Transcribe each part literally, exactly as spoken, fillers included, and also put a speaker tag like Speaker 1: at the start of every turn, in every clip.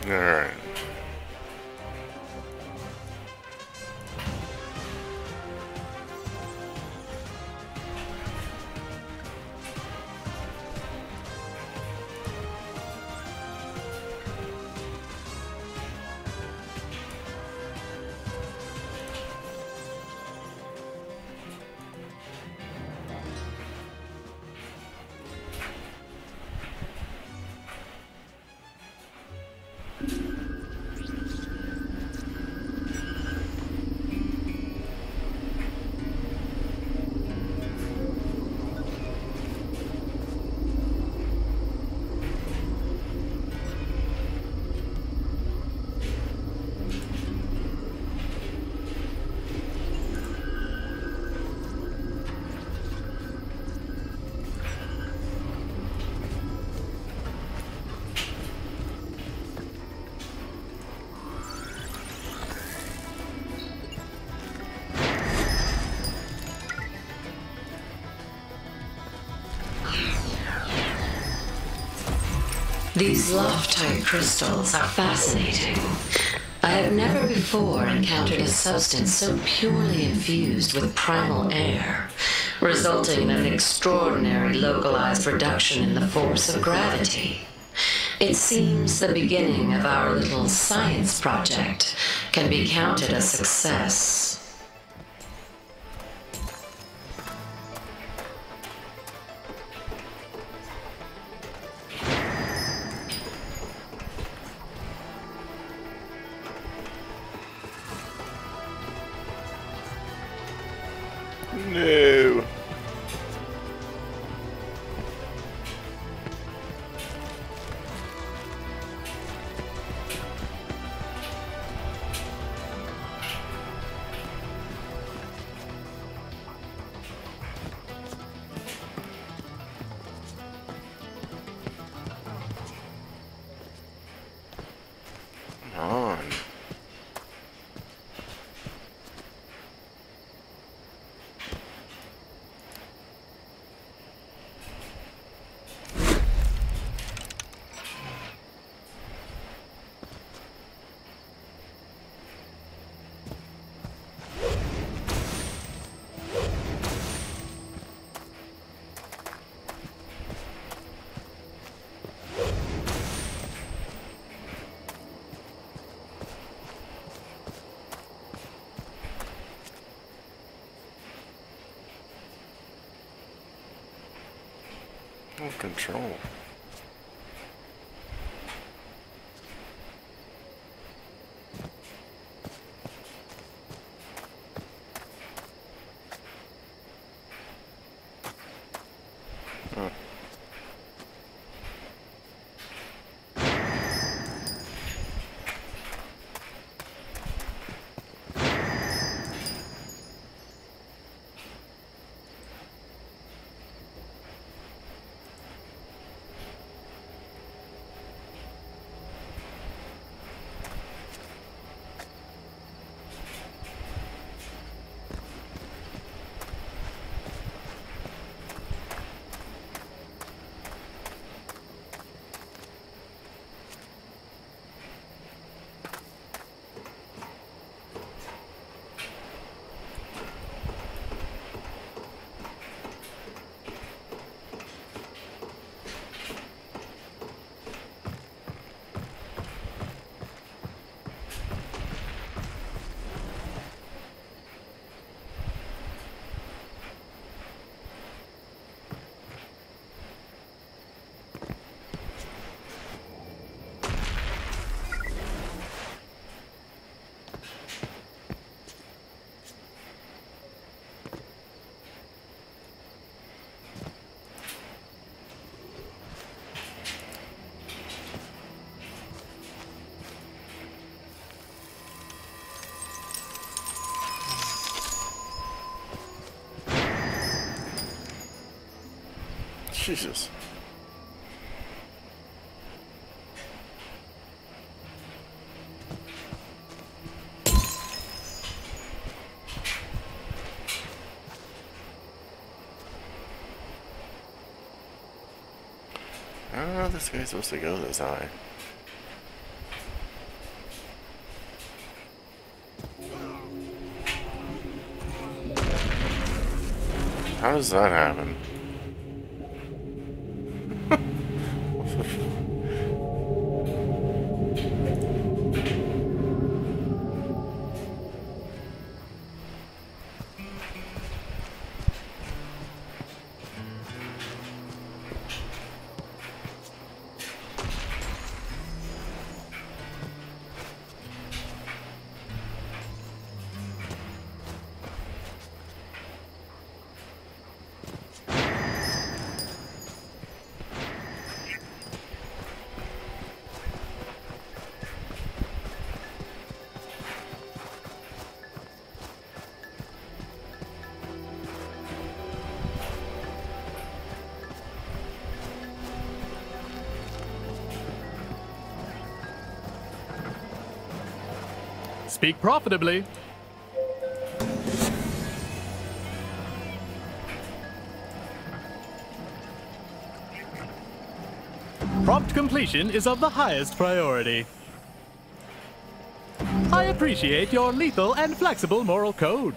Speaker 1: Alright.
Speaker 2: These loft-type crystals are fascinating. I have never before encountered a substance so purely infused with primal air, resulting in an extraordinary localized reduction in the force of gravity. It seems the beginning of our little science project can be counted a success.
Speaker 1: No. Come on. No control. Huh. Jesus. I don't know how this guy's supposed to go this high. How does that happen?
Speaker 3: Speak profitably. Prompt completion is of the highest priority. I appreciate your lethal and flexible moral code.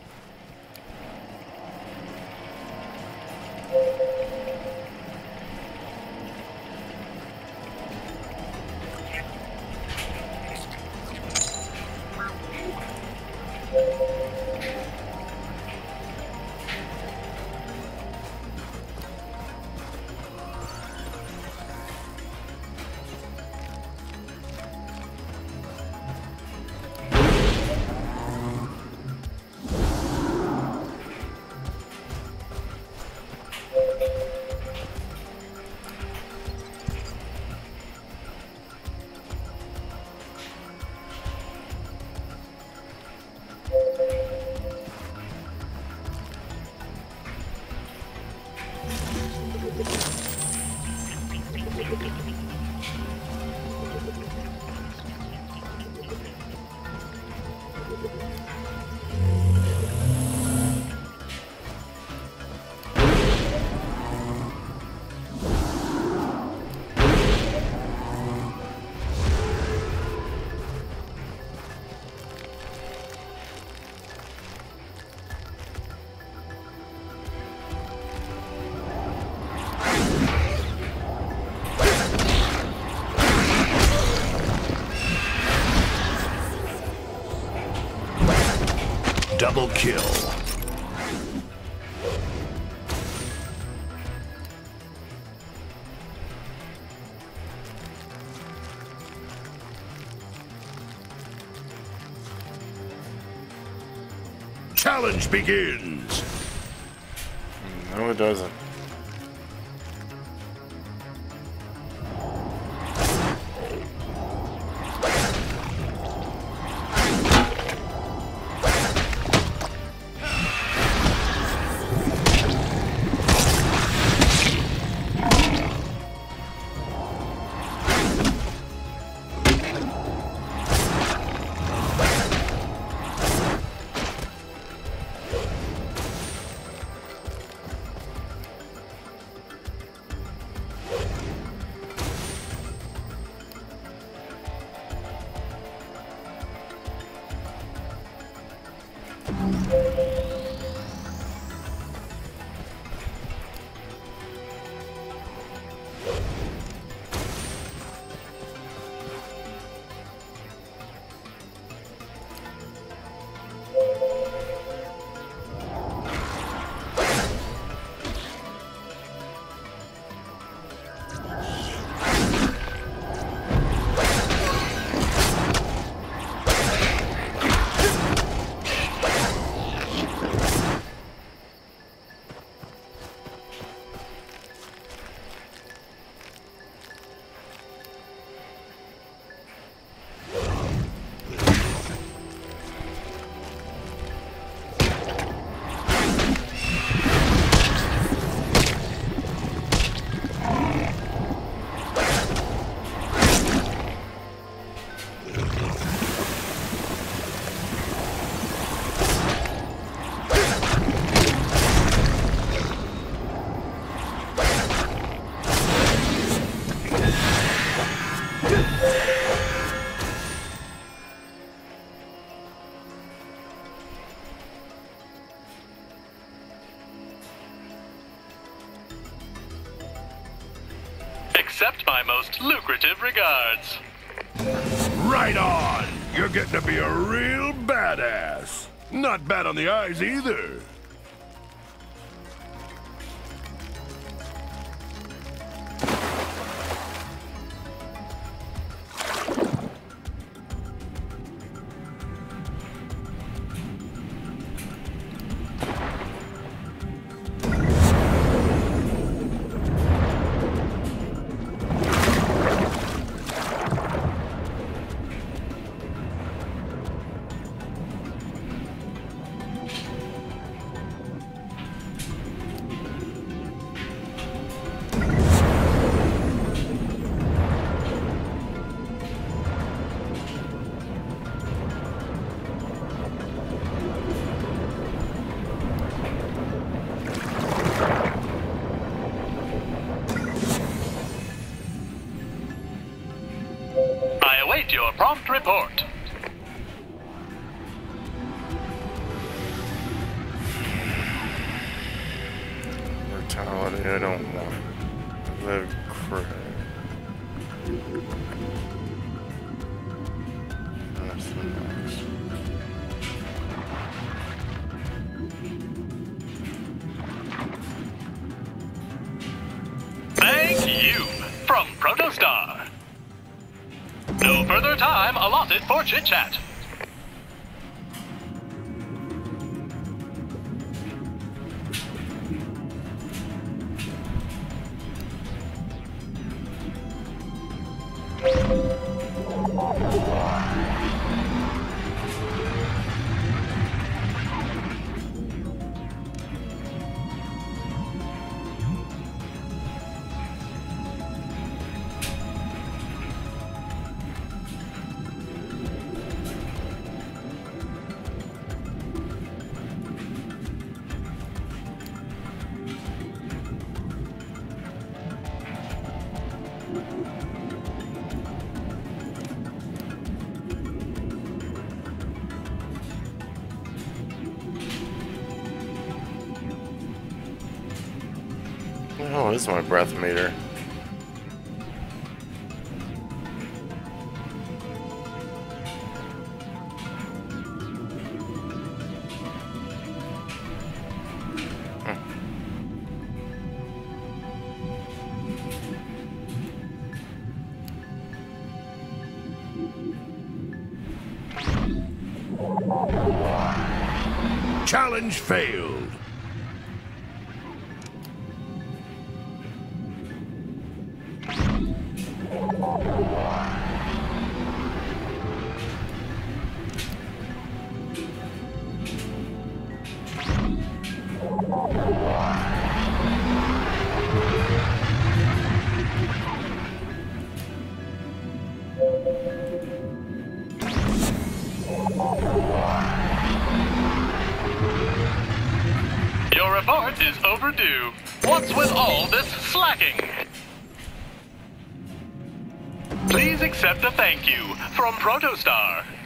Speaker 4: Double kill. Challenge begins.
Speaker 1: No, it doesn't.
Speaker 3: accept my most lucrative regards.
Speaker 4: Right on! You're getting to be a real badass. Not bad on the eyes either.
Speaker 3: I await your prompt report.
Speaker 1: Mortality, I don't want. Live crit. That's the next.
Speaker 3: Thank you from WildStar. No further time allotted for chit-chat.
Speaker 1: Oh, this is my breath meter.
Speaker 4: Challenge failed.
Speaker 3: Your report is overdue. What's with all this slacking? Please accept a thank you from WildStar.